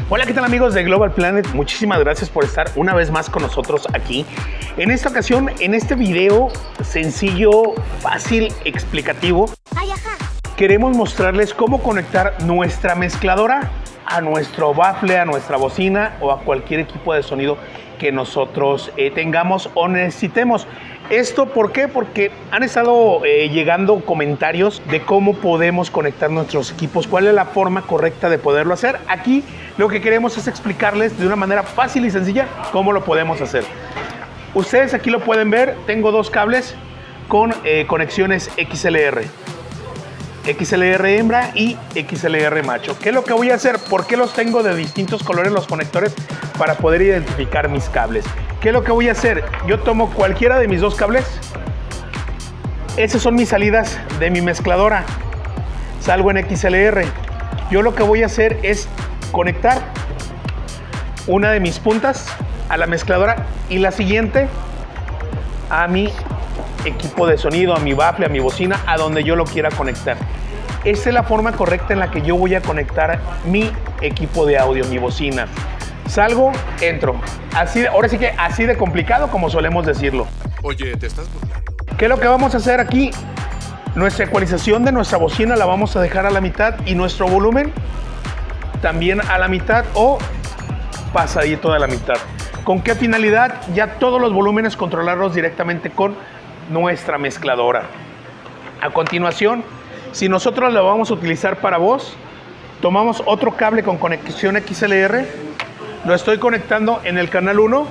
Hola, ¿qué tal amigos de Global Planet? Muchísimas gracias por estar una vez más con nosotros aquí. En esta ocasión, en este video sencillo, fácil, explicativo, queremos mostrarles cómo conectar nuestra mezcladora a nuestro bafle, a nuestra bocina o a cualquier equipo de sonido que nosotros tengamos o necesitemos. ¿Esto por qué? Porque han estado llegando comentarios de cómo podemos conectar nuestros equipos, cuál es la forma correcta de poderlo hacer. Aquí lo que queremos es explicarles de una manera fácil y sencilla cómo lo podemos hacer. Ustedes aquí lo pueden ver, tengo dos cables con conexiones XLR. XLR hembra y XLR macho. ¿Qué es lo que voy a hacer? ¿Por qué los tengo de distintos colores los conectores? Para poder identificar mis cables. ¿Qué es lo que voy a hacer? Yo tomo cualquiera de mis dos cables. Esas son mis salidas de mi mezcladora. Salgo en XLR. Yo lo que voy a hacer es conectar una de mis puntas a la mezcladora y la siguiente a mi equipo de sonido, a mi bafle, a mi bocina, a donde yo lo quiera conectar. Esta es la forma correcta en la que yo voy a conectar mi equipo de audio, mi bocina. Salgo, entro. Así, ahora sí que así de complicado como solemos decirlo. Oye, ¿te estás burlando? ¿Qué es lo que vamos a hacer aquí? Nuestra ecualización de nuestra bocina la vamos a dejar a la mitad y nuestro volumen también a la mitad o pasadito de la mitad. ¿Con qué finalidad? Ya todos los volúmenes controlarlos directamente con nuestra mezcladora. A continuación, si nosotros la vamos a utilizar para voz, tomamos otro cable con conexión XLR, lo estoy conectando en el canal 1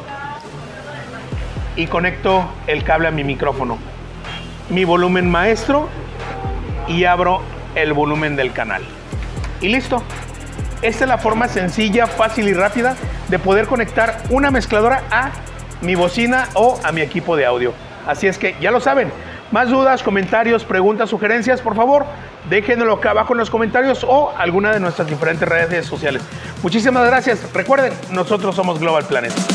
y conecto el cable a mi micrófono, mi volumen maestro, y abro el volumen del canal. Y listo. Esta es la forma sencilla, fácil y rápida de poder conectar una mezcladora a mi bocina o a mi equipo de audio. Así es que ya lo saben. Más dudas, comentarios, preguntas, sugerencias, por favor, déjenlo acá abajo en los comentarios o alguna de nuestras diferentes redes sociales. Muchísimas gracias. Recuerden, nosotros somos Global Planet.